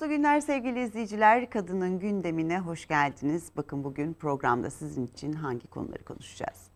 Mutlu günler sevgili izleyiciler. Kadının gündemine hoş geldiniz. Bakın bugün programda sizin için hangi konuları konuşacağız?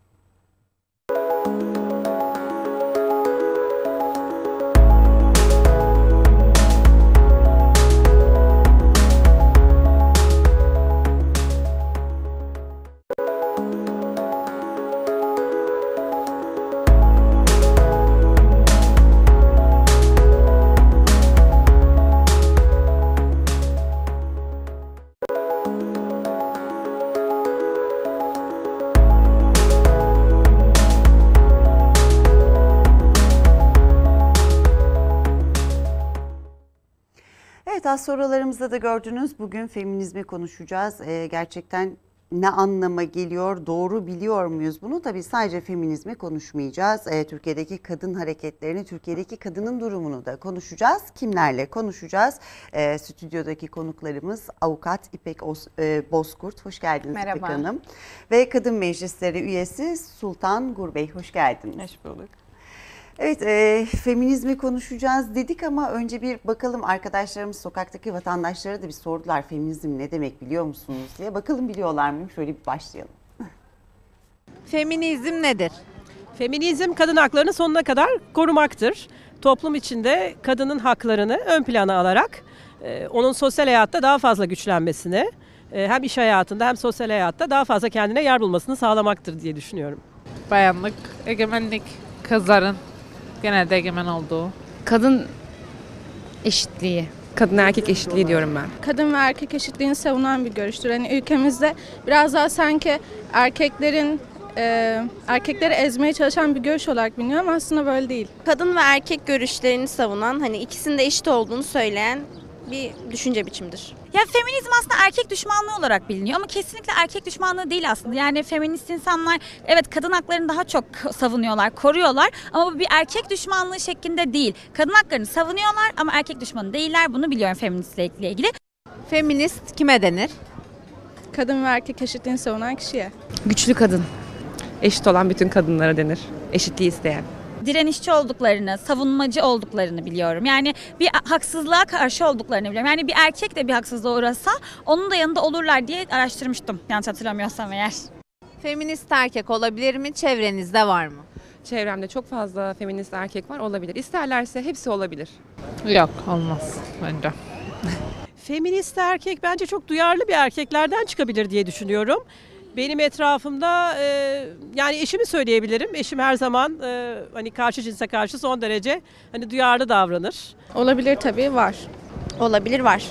Az sorularımızda da gördünüz, bugün feminizmi konuşacağız. Gerçekten ne anlama geliyor, doğru biliyor muyuz bunu? Tabii sadece feminizmi konuşmayacağız. Türkiye'deki kadın hareketlerini, Türkiye'deki kadının durumunu da konuşacağız. Kimlerle konuşacağız? Stüdyodaki konuklarımız avukat İpek Bozkurt. Hoş geldiniz. Merhaba. İpek Hanım. Ve Kadın Meclisleri üyesi Sultan Gurbey. Hoş geldiniz. Hoş bulduk. Evet, feminizmi konuşacağız dedik ama önce bir bakalım, arkadaşlarımız, sokaktaki vatandaşlara da bir sordular, feminizm ne demek biliyor musunuz diye. Bakalım biliyorlar mı? Şöyle bir başlayalım. Feminizm nedir? Feminizm kadın haklarını sonuna kadar korumaktır. Toplum içinde kadının haklarını ön plana alarak onun sosyal hayatta daha fazla güçlenmesini, hem iş hayatında hem sosyal hayatta daha fazla kendine yer bulmasını sağlamaktır diye düşünüyorum. Bayanlık, egemenlik, kızların genelde egemen olduğu. Kadın eşitliği. Kadın erkek eşitliği diyorum ben. Kadın ve erkek eşitliğini savunan bir görüştür. Hani ülkemizde biraz daha sanki erkekleri ezmeye çalışan bir görüş olarak biliniyor ama aslında böyle değil. Kadın ve erkek görüşlerini savunan, hani ikisinin de eşit olduğunu söyleyen bir düşünce biçimidir. Ya feminizm aslında erkek düşmanlığı olarak biliniyor ama kesinlikle erkek düşmanlığı değil aslında. Yani feminist insanlar evet kadın haklarını daha çok savunuyorlar, koruyorlar ama bu bir erkek düşmanlığı şeklinde değil. Kadın haklarını savunuyorlar ama erkek düşmanı değiller. Bunu biliyorum feministlikle ilgili. Feminist kime denir? Kadın ve erkek eşitliğini savunan kişiye. Güçlü kadın. Eşit olan bütün kadınlara denir. Eşitliği isteyen. Direnişçi olduklarını, savunmacı olduklarını biliyorum. Yani bir haksızlığa karşı olduklarını biliyorum. Yani bir erkek de bir haksızlığa uğrasa onun da yanında olurlar diye araştırmıştım. Yanlış hatırlamıyorsam eğer. Feminist erkek olabilir mi? Çevrenizde var mı? Çevremde çok fazla feminist erkek var, olabilir. İsterlerse hepsi olabilir. Yok, olmaz bence. Feminist erkek bence çok duyarlı bir erkeklerden çıkabilir diye düşünüyorum. Benim etrafımda yani eşimi söyleyebilirim. Eşim her zaman hani karşı cinse karşı son derece hani duyarlı davranır. Olabilir tabii, var. Olabilir, var.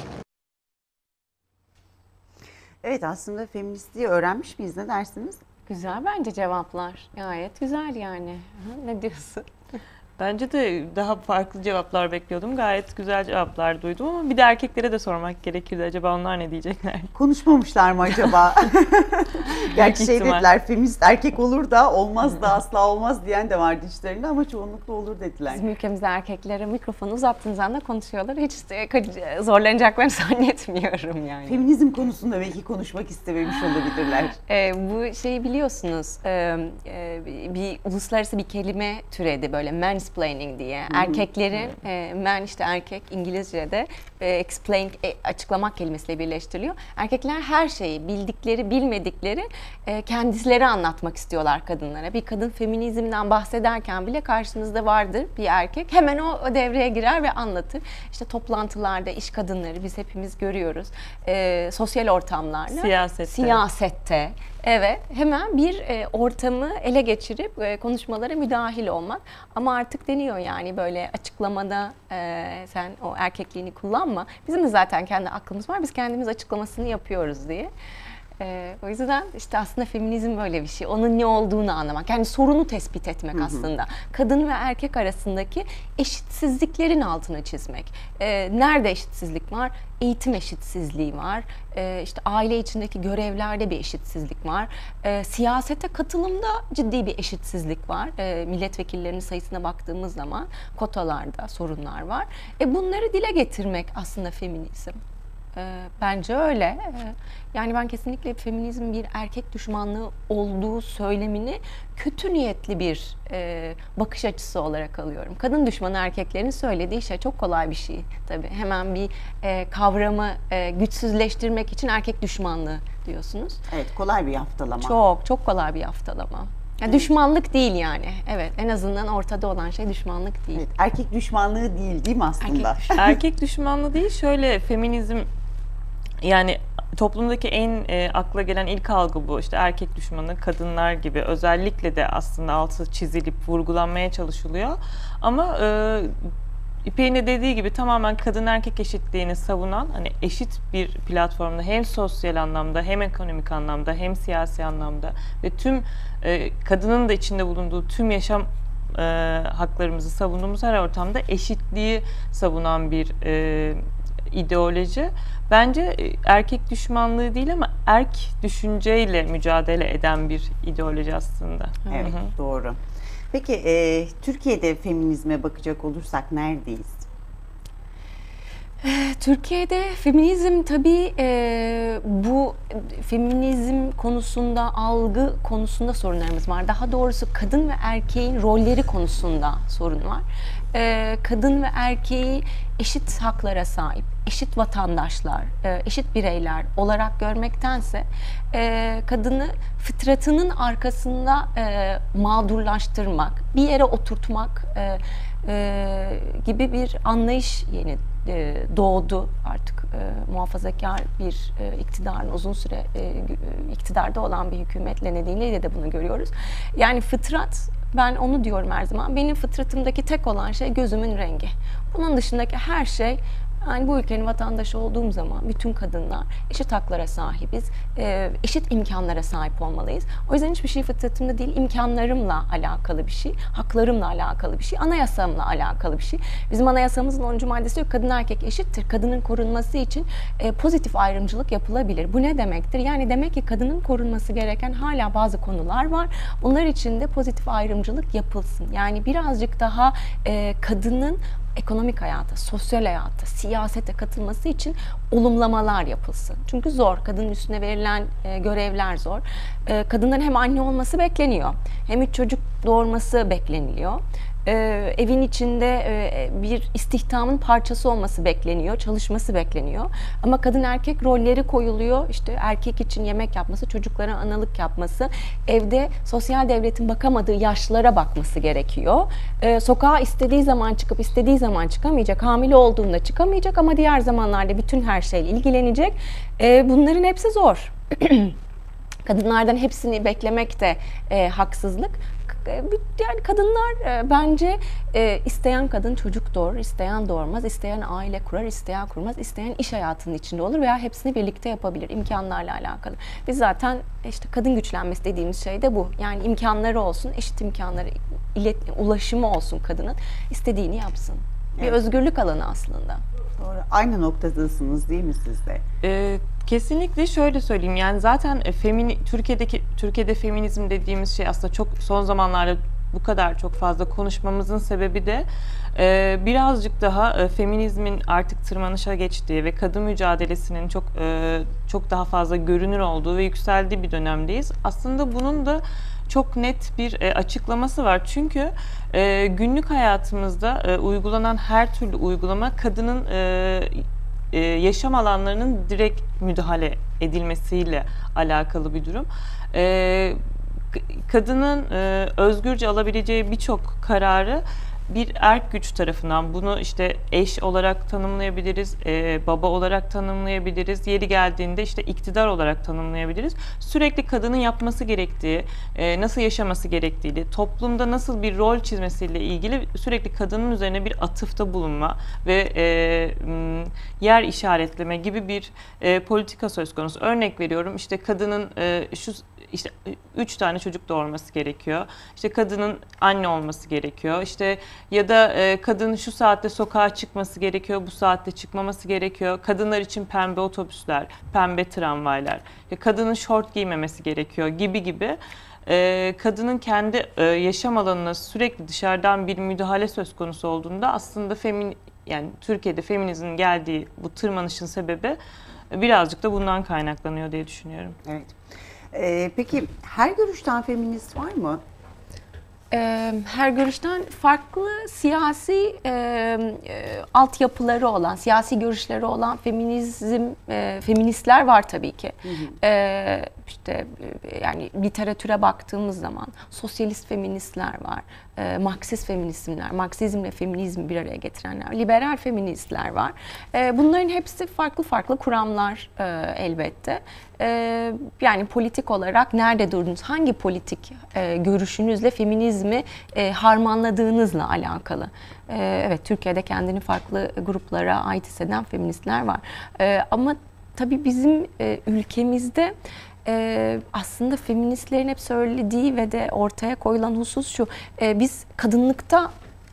Evet, aslında feministliği öğrenmiş miyiz, ne dersiniz? Güzel bence cevaplar. Gayet güzel yani. Ne diyorsun? Bence de daha farklı cevaplar bekliyordum. Gayet güzel cevaplar duydum ama bir de erkeklere de sormak gerekirdi. Acaba onlar ne diyecekler? Konuşmamışlar mı acaba? Gerçi şey dediler, feminist erkek olur da olmaz da asla olmaz diyen de vardı içlerinde ama çoğunlukla olur dediler. Bizim ülkemizde erkeklere mikrofonu uzattığınız anda konuşuyorlar. Hiç zorlanacaklarını zannetmiyorum yani. Feminizm konusunda belki konuşmak istememiş olabilirler. Bu şeyi biliyorsunuz, bir uluslararası bir kelime türedi böyle mansplaining diye. Erkeklerin, man işte erkek İngilizce'de, explain açıklamak kelimesiyle birleştiriliyor. Erkekler her şeyi bildikleri, bilmedikleri kendileri anlatmak istiyorlar kadınlara. Bir kadın feminizmden bahsederken bile karşınızda vardır bir erkek. Hemen o devreye girer ve anlatır. İşte toplantılarda iş kadınları biz hepimiz görüyoruz. Sosyal ortamlarda, siyasette. Evet, hemen bir ortamı ele geçirip konuşmalara müdahil olmak. Ama artık deniyor yani böyle açıklamada sen o erkekliğini kullanma. Bizim de zaten kendi aklımız var, biz kendimiz açıklamasını yapıyoruz diye. O yüzden işte aslında feminizm böyle bir şey. Onun ne olduğunu anlamak. Yani sorunu tespit etmek aslında. Kadın ve erkek arasındaki eşitsizliklerin altını çizmek. Nerede eşitsizlik var? Eğitim eşitsizliği var. İşte aile içindeki görevlerde bir eşitsizlik var. Siyasete katılımda ciddi bir eşitsizlik var. Milletvekillerinin sayısına baktığımız zaman kotalarda sorunlar var. Bunları dile getirmek aslında feminizm. Bence öyle. Yani ben kesinlikle feminizm bir erkek düşmanlığı olduğu söylemini kötü niyetli bir bakış açısı olarak alıyorum. Kadın düşmanı erkeklerin söylediği şey çok kolay bir şey tabii. Hemen bir kavramı güçsüzleştirmek için erkek düşmanlığı diyorsunuz. Evet, kolay bir yaftalama. Çok kolay bir yaftalama. Yani düşmanlık değil yani. Evet, en azından ortada olan şey düşmanlık değil. Evet, erkek düşmanlığı değil mi aslında? Erkek düşmanlığı değil, şöyle feminizm yani toplumdaki en akla gelen ilk algı bu. İşte erkek düşmanı kadınlar gibi özellikle de aslında altı çizilip vurgulanmaya çalışılıyor. Ama İpek'in de dediği gibi tamamen kadın erkek eşitliğini savunan, hani eşit bir platformda hem sosyal anlamda hem ekonomik anlamda hem siyasi anlamda ve tüm kadının da içinde bulunduğu tüm yaşam haklarımızı savunduğumuz her ortamda eşitliği savunan bir ideoloji. Bence erkek düşmanlığı değil ama erk düşünceyle mücadele eden bir ideoloji aslında. Evet, doğru. Peki Türkiye'de feminizme bakacak olursak neredeyiz? Türkiye'de feminizm tabii bu feminizm konusunda, algı konusunda sorunlarımız var. Daha doğrusu kadın ve erkeğin rolleri konusunda sorun var. Kadın ve erkeği eşit haklara sahip, eşit vatandaşlar, eşit bireyler olarak görmektense kadını fıtratının arkasında mağdurlaştırmak, bir yere oturtmak gibi bir anlayış yeni doğdu artık. Muhafazakar bir iktidarın uzun süre iktidarda olan bir hükümetle nedeniyle de bunu görüyoruz. Yani fıtrat, ben onu diyorum her zaman, benim fıtratımdaki tek olan şey gözümün rengi. Bunun dışındaki her şey, yani bu ülkenin vatandaşı olduğum zaman bütün kadınlar eşit haklara sahibiz, eşit imkanlara sahip olmalıyız. O yüzden hiçbir şey fıtratımda değil, imkanlarımla alakalı bir şey, haklarımla alakalı bir şey, anayasamla alakalı bir şey. Bizim anayasamızın 10. maddesi diyor, kadın erkek eşittir. Kadının korunması için pozitif ayrımcılık yapılabilir. Bu ne demektir? Yani demek ki kadının korunması gereken hala bazı konular var. Bunlar için de pozitif ayrımcılık yapılsın. Yani birazcık daha kadının ekonomik hayata, sosyal hayata, siyasete katılması için olumlamalar yapılsın. Çünkü zor. Kadının üstüne verilen görevler zor. Kadından hem anne olması bekleniyor, hem 3 çocuk doğurması bekleniliyor. Evin içinde bir istihdamın parçası olması bekleniyor, çalışması bekleniyor. Ama kadın erkek rolleri koyuluyor. İşte erkek için yemek yapması, çocuklara analık yapması, evde sosyal devletin bakamadığı yaşlılara bakması gerekiyor. Sokağa istediği zaman çıkıp istediği zaman çıkamayacak, hamile olduğunda çıkamayacak ama diğer zamanlarda bütün her şeyle ilgilenecek. Bunların hepsi zor. Kadınlardan hepsini beklemek de haksızlık. Yani kadınlar bence isteyen kadın çocuk doğurur, isteyen doğurmaz, isteyen aile kurar, isteyen kurmaz, isteyen iş hayatının içinde olur veya hepsini birlikte yapabilir imkanlarla alakalı. Biz zaten işte kadın güçlenmesi dediğimiz şey de bu. Yani imkanları olsun, eşit imkanları, ulaşımı olsun kadının, istediğini yapsın. Bir özgürlük alanı aslında. Doğru. Aynı noktadasınız değil mi siz de? Kesinlikle şöyle söyleyeyim, yani zaten Türkiye'de feminizm dediğimiz şey aslında çok son zamanlarda bu kadar çok fazla konuşmamızın sebebi de birazcık daha feminizmin artık tırmanışa geçtiği ve kadın mücadelesinin çok daha fazla görünür olduğu ve yükseldiği bir dönemdeyiz. Aslında bunun da çok net bir açıklaması var. Çünkü günlük hayatımızda uygulanan her türlü uygulama kadının yaşam alanlarının direkt müdahale edilmesiyle alakalı bir durum. Kadının özgürce alabileceği birçok kararı bir erk güç tarafından, bunu işte eş olarak tanımlayabiliriz, baba olarak tanımlayabiliriz, yeri geldiğinde işte iktidar olarak tanımlayabiliriz. Sürekli kadının yapması gerektiği, nasıl yaşaması gerektiğiyle, toplumda nasıl bir rol çizmesiyle ilgili sürekli kadının üzerine bir atıfta bulunma ve yer işaretleme gibi bir politika söz konusu. Örnek veriyorum, işte kadının işte 3 tane çocuk doğurması gerekiyor. İşte kadının anne olması gerekiyor. İşte ya da kadının şu saatte sokağa çıkması gerekiyor, bu saatte çıkmaması gerekiyor. Kadınlar için pembe otobüsler, pembe tramvaylar. Kadının şort giymemesi gerekiyor gibi. Kadının kendi yaşam alanına sürekli dışarıdan bir müdahale söz konusu olduğunda aslında yani Türkiye'de feminizmin geldiği bu tırmanışın sebebi birazcık da bundan kaynaklanıyor diye düşünüyorum. Evet. Peki her görüşten feminist var mı? Her görüşten farklı siyasi altyapıları olan, siyasi görüşleri olan feministler var tabii ki. İşte yani literatüre baktığımız zaman sosyalist feministler var, Marksist feministler, Marksizmle feminizmi bir araya getirenler, liberal feministler var. Bunların hepsi farklı farklı kuramlar elbette. Yani politik olarak nerede durdunuz, hangi politik görüşünüzle feminizmi harmanladığınızla alakalı. Evet, Türkiye'de kendini farklı gruplara ait hisseden feministler var. Ama tabii bizim ülkemizde aslında feministlerin hep söylediği ve de ortaya koyulan husus şu: biz kadınlıkta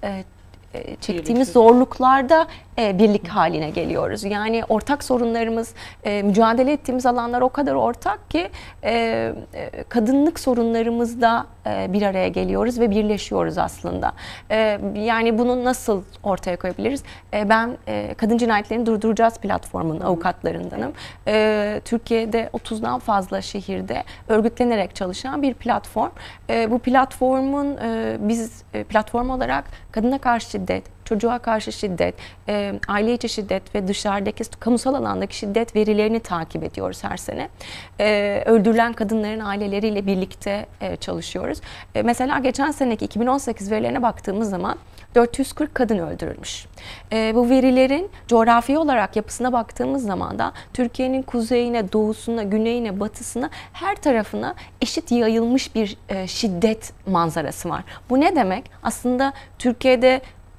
çektiğimiz zorluklarda birlik haline geliyoruz. Yani ortak sorunlarımız, mücadele ettiğimiz alanlar o kadar ortak ki kadınlık sorunlarımızda bir araya geliyoruz ve birleşiyoruz aslında. Yani bunu nasıl ortaya koyabiliriz? Ben Kadın Cinayetlerini Durduracağız platformunun avukatlarındanım. Türkiye'de 30'dan fazla şehirde örgütlenerek çalışan bir platform. Bu platformun biz platform olarak kadına karşı şiddet, çocuğa karşı şiddet, aile içi şiddet ve dışarıdaki kamusal alandaki şiddet verilerini takip ediyoruz her sene. Öldürülen kadınların aileleriyle birlikte çalışıyoruz. Mesela geçen seneki 2018 verilerine baktığımız zaman 440 kadın öldürülmüş. Bu verilerin coğrafi olarak yapısına baktığımız zaman da Türkiye'nin kuzeyine, doğusuna, güneyine, batısına, her tarafına eşit yayılmış bir şiddet manzarası var. Bu ne demek? Aslında Türkiye'de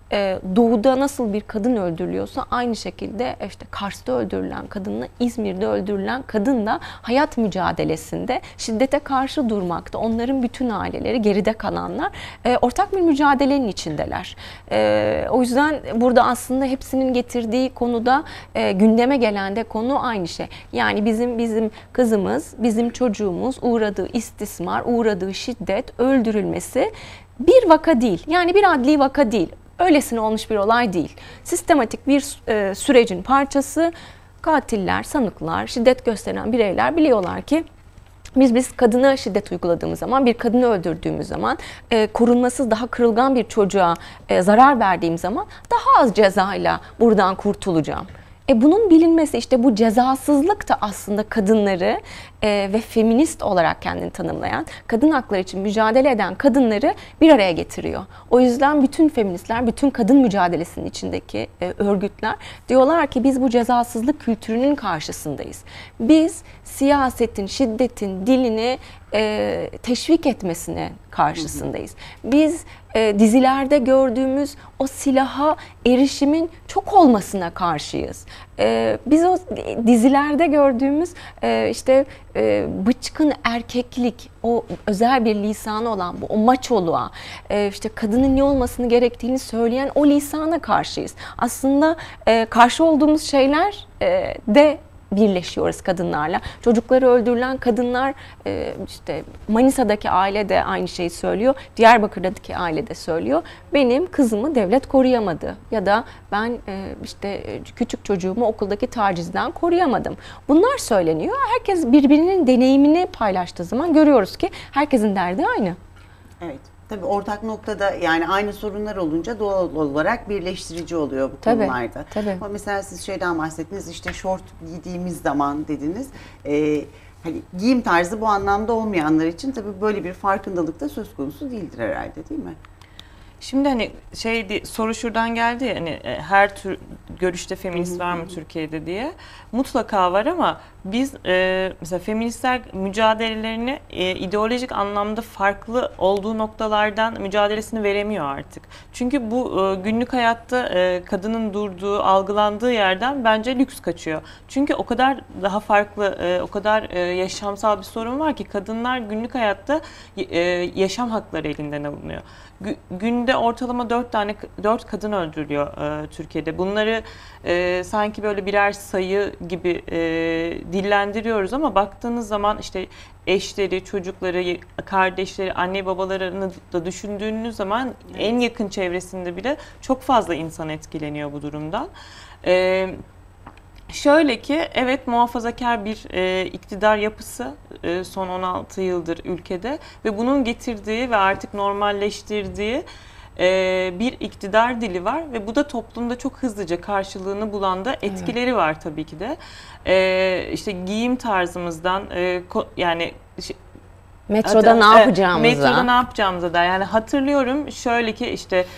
doğuda nasıl bir kadın öldürülüyorsa aynı şekilde işte Kars'ta öldürülen kadınla İzmir'de öldürülen kadın da hayat mücadelesinde şiddete karşı durmakta. Onların bütün aileleri, geride kalanlar ortak bir mücadelenin içindeler. O yüzden burada aslında hepsinin getirdiği konuda gündeme gelen de konu aynı şey. Yani bizim kızımız, bizim çocuğumuz uğradığı istismar, uğradığı şiddet, öldürülmesi bir vaka değil. Yani bir adli vaka değil. Öylesine olmuş bir olay değil. Sistematik bir sürecin parçası. Katiller, sanıklar, şiddet gösteren bireyler biliyorlar ki biz kadına şiddet uyguladığımız zaman, bir kadını öldürdüğümüz zaman, korunmasız daha kırılgan bir çocuğa zarar verdiğim zaman daha az cezayla buradan kurtulacağım. Bunun bilinmesi, işte bu cezasızlık da aslında kadınları ve feminist olarak kendini tanımlayan, kadın hakları için mücadele eden kadınları bir araya getiriyor. O yüzden bütün feministler, bütün kadın mücadelesinin içindeki örgütler diyorlar ki biz bu cezasızlık kültürünün karşısındayız. Biz siyasetin, şiddetin dilini teşvik etmesine karşısındayız. Biz dizilerde gördüğümüz o silaha erişimin çok olmasına karşıyız. Biz o dizilerde gördüğümüz işte bıçkın erkeklik, o özel bir lisanı olan o maçoluğa, işte kadının ne olmasını gerektiğini söyleyen o lisana karşıyız. Aslında karşı olduğumuz şeyler de birleşiyoruz kadınlarla. Çocukları öldürülen kadınlar, işte Manisa'daki aile de aynı şeyi söylüyor. Diyarbakır'daki aile de söylüyor. Benim kızımı devlet koruyamadı. Ya da ben işte küçük çocuğumu okuldaki tacizden koruyamadım. Bunlar söyleniyor. Herkes birbirinin deneyimini paylaştığı zaman görüyoruz ki herkesin derdi aynı. Evet. Tabii ortak noktada, yani aynı sorunlar olunca doğal olarak birleştirici oluyor bu konularda. Tabii. Ama mesela siz şeyden bahsettiniz, işte şort giydiğimiz zaman dediniz. Hani giyim tarzı bu anlamda olmayanlar için tabii böyle bir farkındalık da söz konusu değildir herhalde, değil mi? Şimdi hani soru şuradan geldi ya, hani her tür görüşte feminist var mı Türkiye'de diye. Mutlaka var ama biz mesela feministler mücadelelerini ideolojik anlamda farklı olduğu noktalardan mücadelesini veremiyor artık. Çünkü bu günlük hayatta kadının durduğu, algılandığı yerden bence lüks kaçıyor. Çünkü o kadar daha farklı, o kadar yaşamsal bir sorun var ki kadınlar günlük hayatta yaşam hakları elinden alınıyor. Günde ortalama 4 kadın öldürülüyor Türkiye'de. Bunları sanki böyle birer sayı gibi dillendiriyoruz ama baktığınız zaman işte eşleri, çocukları, kardeşleri, anne babalarını da düşündüğünüz zaman en yakın çevresinde bile çok fazla insan etkileniyor bu durumdan. Şöyle ki evet, muhafazakar bir iktidar yapısı son 16 yıldır ülkede ve bunun getirdiği ve artık normalleştirdiği bir iktidar dili var ve bu da toplumda çok hızlıca karşılığını bulan da etkileri var tabii ki de. İşte giyim tarzımızdan yani Metroda ne yapacağımıza. Metroda ne yapacağımıza da yani hatırlıyorum şöyle ki işte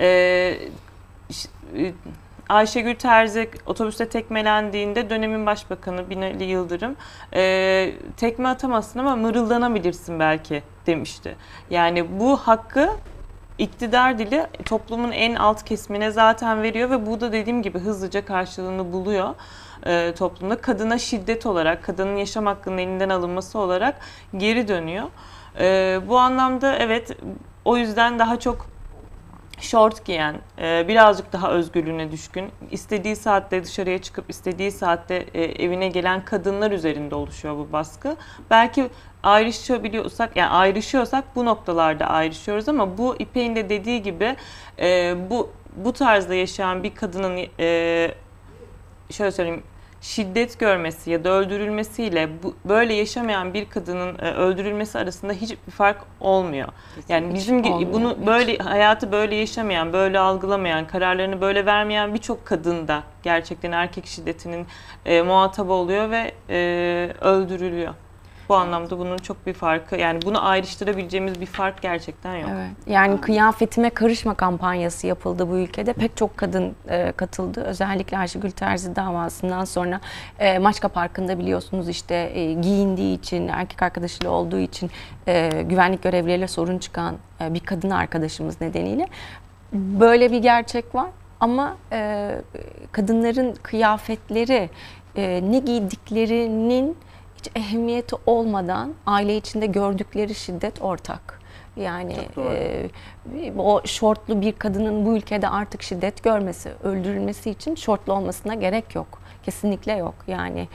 Ayşegül Terzi otobüste tekmelendiğinde dönemin başbakanı Binali Yıldırım tekme atamazsın ama mırıldanabilirsin belki demişti. Yani bu hakkı iktidar dili toplumun en alt kesimine zaten veriyor ve bu da dediğim gibi hızlıca karşılığını buluyor toplumda. Kadına şiddet olarak, kadının yaşam hakkının elinden alınması olarak geri dönüyor. Bu anlamda evet, o yüzden daha çok şort giyen, birazcık daha özgürlüğüne düşkün, istediği saatte dışarıya çıkıp istediği saatte evine gelen kadınlar üzerinde oluşuyor bu baskı. Belki ayrışabiliyorsak, yani ayrışıyorsak bu noktalarda ayrışıyoruz ama bu İpek'in de dediği gibi bu tarzda yaşayan bir kadının şöyle söyleyeyim, şiddet görmesi ya da öldürülmesiyle böyle yaşamayan bir kadının öldürülmesi arasında hiçbir fark olmuyor. Yani bizim bunu böyle hayatı böyle yaşamayan, böyle algılamayan, kararlarını böyle vermeyen birçok kadın da gerçekten erkek şiddetinin muhatabı oluyor ve öldürülüyor. Bu anlamda bunun çok bir farkı, yani bunu ayrıştırabileceğimiz bir fark gerçekten yok. Evet. Yani kıyafetime karışma kampanyası yapıldı bu ülkede. Pek çok kadın katıldı. Özellikle Ayşegül Terzi davasından sonra Maçka Parkı'nda biliyorsunuz işte giyindiği için, erkek arkadaşıyla olduğu için güvenlik görevlileriyle sorun çıkan bir kadın arkadaşımız nedeniyle böyle bir gerçek var. Ama kadınların kıyafetleri, ne giydiklerinin ehemmiyeti olmadan aile içinde gördükleri şiddet ortak. Yani o şortlu bir kadının bu ülkede artık şiddet görmesi, öldürülmesi için şortlu olmasına gerek yok. Kesinlikle yok. Yani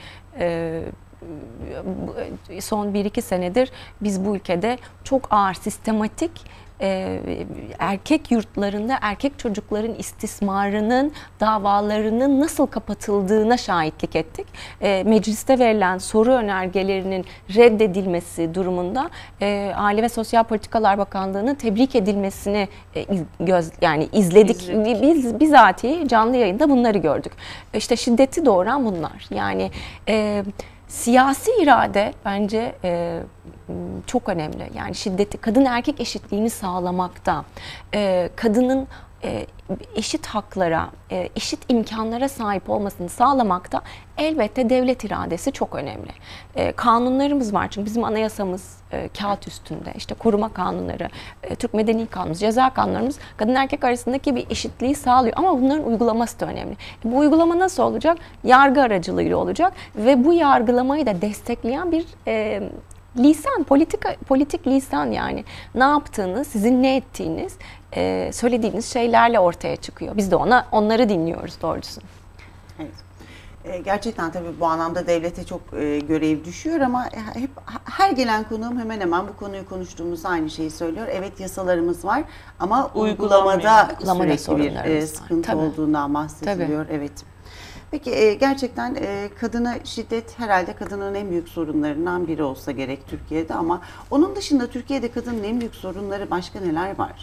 son 1-2 senedir biz bu ülkede çok ağır, sistematik erkek yurtlarında erkek çocukların istismarının, davalarının nasıl kapatıldığına şahitlik ettik. Mecliste verilen soru önergelerinin reddedilmesi durumunda Aile ve Sosyal Politikalar Bakanlığı'nın tebrik edilmesini yani izledik. Biz bizatihi canlı yayında bunları gördük. İşte şiddeti doğuran bunlar. Yani siyasi irade bence çok önemli. Yani şiddeti, kadın erkek eşitliğini sağlamakta, kadının eşit haklara, eşit imkanlara sahip olmasını sağlamakta elbette devlet iradesi çok önemli. Kanunlarımız var çünkü bizim anayasamız kağıt üstünde. İşte koruma kanunları, Türk Medeni Kanunu, ceza kanunlarımız kadın erkek arasındaki bir eşitliği sağlıyor ama bunların uygulaması da önemli. Bu uygulama nasıl olacak? Yargı aracılığıyla olacak ve bu yargılamayı da destekleyen bir lisan, politik lisan, yani ne yaptığınız, sizin ne ettiğiniz, söylediğiniz şeylerle ortaya çıkıyor. Biz de onları dinliyoruz doğrusu. Evet. Gerçekten tabii bu anlamda devlete çok görev düşüyor ama hep her gelen konuğum hemen hemen bu konuyu konuştuğumuzda aynı şeyi söylüyor. Evet, yasalarımız var ama uygulamada sürekli bir sıkıntı olduğundan bahsediliyor. Tabii. Evet. Peki gerçekten kadına şiddet herhalde kadının en büyük sorunlarından biri olsa gerek Türkiye'de ama onun dışında Türkiye'de kadının en büyük sorunları başka neler var?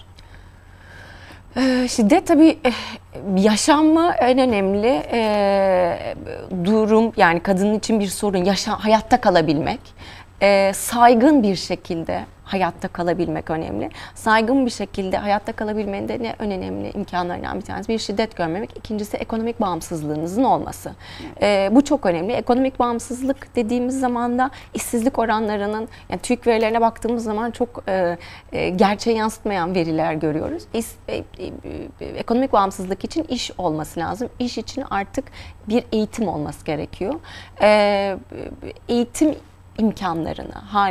Şiddet tabii yaşanma en önemli durum, yani kadının için bir sorun, hayatta kalabilmek, saygın bir şekilde hayatta kalabilmek önemli. Saygın bir şekilde hayatta kalabilmenin de en önemli imkanlarından bir tanesi bir şiddet görmemek. İkincisi ekonomik bağımsızlığınızın olması. Bu çok önemli. Ekonomik bağımsızlık dediğimiz zaman da işsizlik oranlarının, yani TÜİK verilerine baktığımız zaman çok gerçeği yansıtmayan veriler görüyoruz. Ekonomik bağımsızlık için iş olması lazım. İş için artık bir eğitim olması gerekiyor. Eğitim imkanlarını hala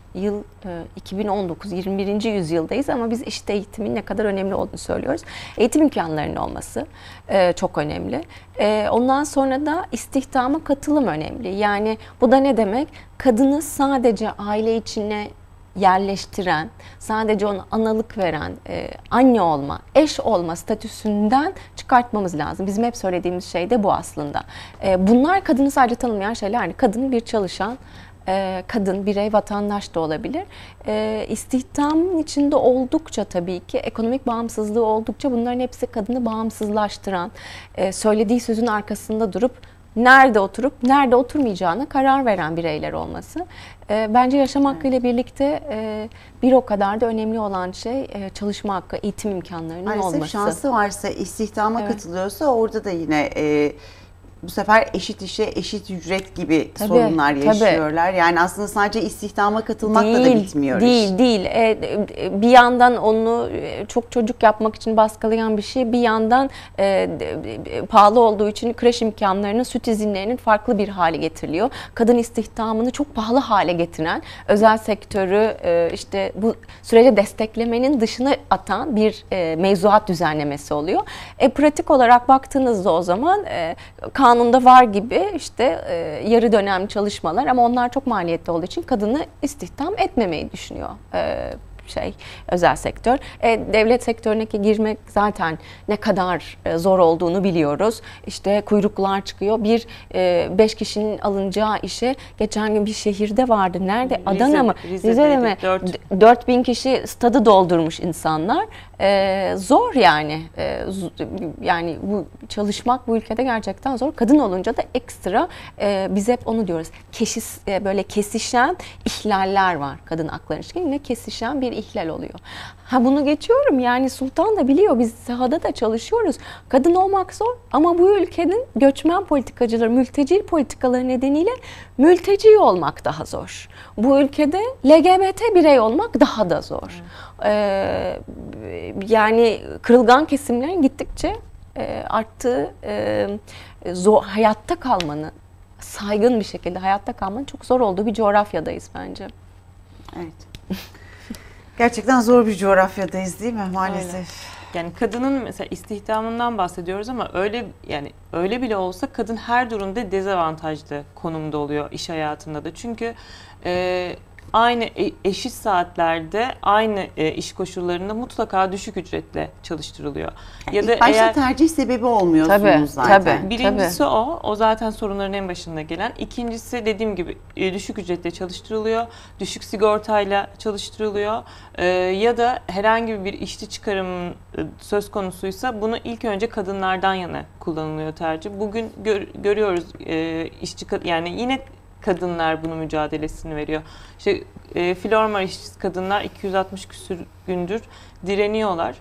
yıl 2019, 21. yüzyıldayız ama biz eşit eğitimin ne kadar önemli olduğunu söylüyoruz. Eğitim imkanlarının olması çok önemli. Ondan sonra da istihdama katılım önemli. Yani bu da ne demek? Kadını sadece aile içine yerleştiren, sadece ona analık veren, anne olma, eş olma statüsünden çıkartmamız lazım. Bizim hep söylediğimiz şey de bu aslında. Bunlar kadını sadece tanımlayan şeyler. Yani kadın bir çalışan, kadın, birey, vatandaş da olabilir. İstihdamın içinde oldukça tabii ki, ekonomik bağımsızlığı oldukça bunların hepsi kadını bağımsızlaştıran, söylediği sözün arkasında durup nerede oturup nerede oturmayacağına karar veren bireyler olması. Bence yaşam hakkı ile birlikte bir o kadar da önemli olan şey çalışma hakkı, eğitim imkanlarının Maalesef olması. şansı varsa, istihdama katılıyorsa orada da yine bu sefer eşit işe eşit ücret gibi sorunlar yaşıyorlar. Yani aslında sadece istihdama katılmakla da bitmiyor iş. Değil. Bir yandan onu çok çocuk yapmak için baskılayan bir şey, bir yandan pahalı olduğu için kreş imkanlarının, süt izinlerinin farklı bir hale getiriliyor. Kadın istihdamını çok pahalı hale getiren, özel sektörü işte bu sürece desteklemenin dışına atan bir mevzuat düzenlemesi oluyor. Pratik olarak baktığınızda o zaman kanunda var gibi işte yarı dönem çalışmalar ama onlar çok maliyetli olduğu için kadını istihdam etmemeyi düşünüyor özel sektör. Devlet sektörüne girmek zaten ne kadar zor olduğunu biliyoruz. İşte kuyruklar çıkıyor. 5 kişinin alınacağı işe geçen gün bir şehirde vardı. Nerede? Adana mı? Rize'de mi? 4000 kişi stadı doldurmuş insanlar. Zor yani. Yani bu çalışmak bu ülkede gerçekten zor. Kadın olunca da ekstra biz hep onu diyoruz. Böyle kesişen ihlaller var kadın hakları ilişkin. Yine kesişen bir ihlal oluyor. Bunu geçiyorum, yani Sultan da biliyor, biz sahada da çalışıyoruz. Kadın olmak zor ama bu ülkenin göçmen politikacıları, mülteci politikaları nedeniyle mülteci olmak daha zor. Bu ülkede LGBT birey olmak daha da zor. Yani kırılgan kesimlerin gittikçe arttığı, hayatta kalmanın, saygın bir şekilde hayatta kalmanın çok zor olduğu bir coğrafyadayız bence. Evet. Gerçekten zor bir coğrafyadayız değil mi maalesef? Öyle. Yani kadının mesela istihdamından bahsediyoruz ama öyle bile olsa kadın her durumda dezavantajlı konumda oluyor iş hayatında da. Çünkü aynı eşit saatlerde aynı iş koşullarında mutlaka düşük ücretle çalıştırılıyor. Ya da başta tercih sebebi olmuyorsunuz zaten. Tabii. Birincisi o zaten sorunların en başında gelen. İkincisi dediğim gibi düşük ücretle çalıştırılıyor, düşük sigortayla çalıştırılıyor ya da herhangi bir işçi çıkarım söz konusuysa bunu ilk önce kadınlardan yana kullanılıyor tercih. Bugün görüyoruz yani yine kadınlar bunun mücadelesini veriyor. İşte Flormar işçisi kadınlar 260 küsur gündür direniyorlar.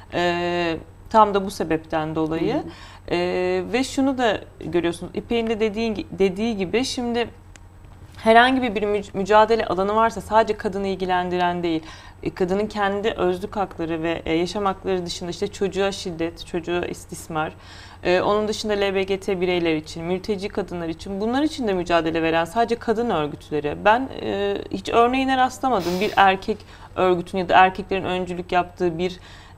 Tam da bu sebepten dolayı. Ve şunu da görüyorsunuz, İpek'in de dediği gibi şimdi herhangi bir mücadele alanı varsa sadece kadını ilgilendiren değil. Kadının kendi özlük hakları ve yaşam hakları dışında işte çocuğa şiddet, çocuğa istismar, onun dışında LGBT bireyler için, mülteci kadınlar için, bunlar için de mücadele veren sadece kadın örgütleri. Ben hiç örneğine rastlamadım. Bir erkek örgütün ya da erkeklerin öncülük yaptığı bir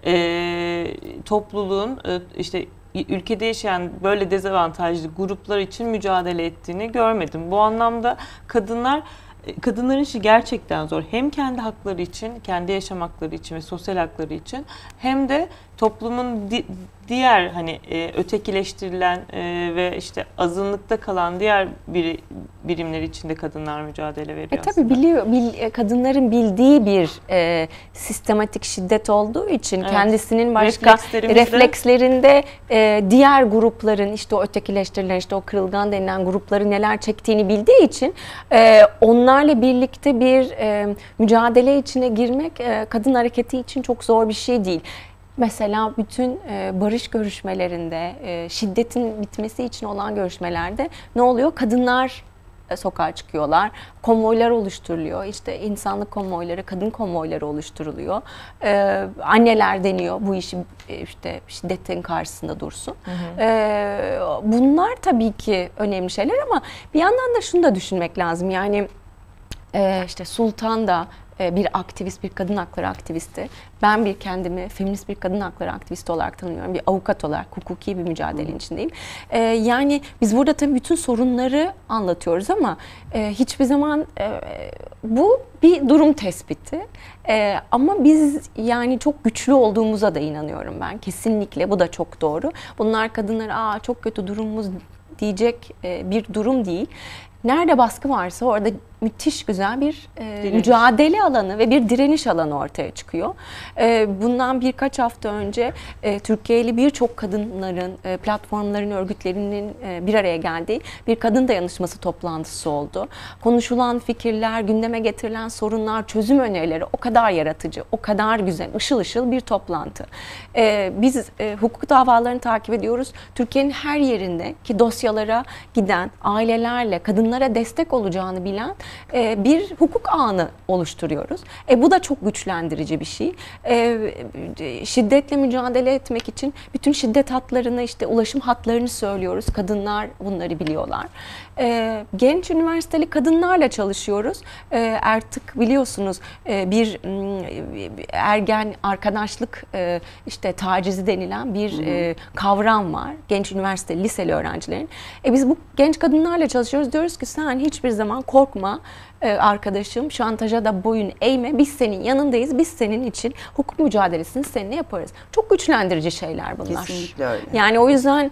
topluluğun işte ülkede yaşayan böyle dezavantajlı gruplar için mücadele ettiğini görmedim. Bu anlamda kadınların işi gerçekten zor. Hem kendi hakları için, kendi yaşam hakları için ve sosyal hakları için hem de toplumun diğer ötekileştirilen ve işte azınlıkta kalan diğer birimler için de kadınlar mücadele veriyor tabii kadınların bildiği bir sistematik şiddet olduğu için kendisinin başka reflekslerinde diğer grupların, işte o ötekileştirilen, işte o kırılgan denilen grupları neler çektiğini bildiği için onlarla birlikte bir mücadele içine girmek kadın hareketi için çok zor bir şey değil. Mesela bütün barış görüşmelerinde, şiddetin bitmesi için olan görüşmelerde ne oluyor? Kadınlar sokağa çıkıyorlar, konvoylar oluşturuluyor, işte insanlık konvoyları, kadın konvoyları oluşturuluyor. Anneler deniyor bu işi işte şiddetin karşısında dursun. Bunlar tabii ki önemli şeyler ama bir yandan da şunu da düşünmek lazım. Yani işte Sultan da bir aktivist, bir kadın hakları aktivisti. Ben kendimi feminist bir kadın hakları aktivisti olarak tanımıyorum. Bir avukat olarak hukuki bir mücadelenin içindeyim. Yani biz burada tabii bütün sorunları anlatıyoruz ama hiçbir zaman bu bir durum tespiti. Ama biz yani çok güçlü olduğumuza da inanıyorum ben. Kesinlikle bu da çok doğru. Bunlar kadınlar çok kötü durumumuz diyecek bir durum değil. Nerede baskı varsa orada müthiş güzel bir mücadele alanı ve bir direniş alanı ortaya çıkıyor. Bundan birkaç hafta önce Türkiye'li birçok kadınların, platformların, örgütlerinin bir araya geldiği bir kadın dayanışması toplantısı oldu. Konuşulan fikirler, gündeme getirilen sorunlar, çözüm önerileri o kadar yaratıcı, o kadar güzel, ışıl ışıl bir toplantı. Biz hukuk davalarını takip ediyoruz. Türkiye'nin her yerindeki dosyalara giden, ailelerle, kadınlara destek olacağını bilen bir hukuk ağını oluşturuyoruz. Bu da çok güçlendirici bir şey. Şiddetle mücadele etmek için bütün şiddet hatlarını, işte ulaşım hatlarını söylüyoruz. Kadınlar bunları biliyorlar. Genç üniversiteli kadınlarla çalışıyoruz. Artık biliyorsunuz bir ergen arkadaşlık işte tacizi denilen bir kavram var. Genç üniversiteli liseli öğrencilerin. Biz bu genç kadınlarla çalışıyoruz. Diyoruz ki sen hiçbir zaman korkma arkadaşım, şantaja da boyun eğme. Biz senin yanındayız. Biz senin için hukuk mücadelesini seninle yaparız. Çok güçlendirici şeyler bunlar. Kesinlikle öyle. Yani o yüzden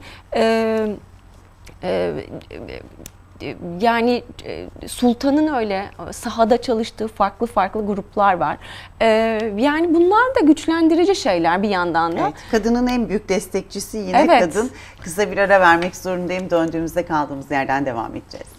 yani Sultan'ın öyle sahada çalıştığı farklı gruplar var. Yani bunlar da güçlendirici şeyler bir yandan da. Evet, kadının en büyük destekçisi yine Evet. kadın. Kısa bir ara vermek zorundayım. Döndüğümüzde kaldığımız yerden devam edeceğiz.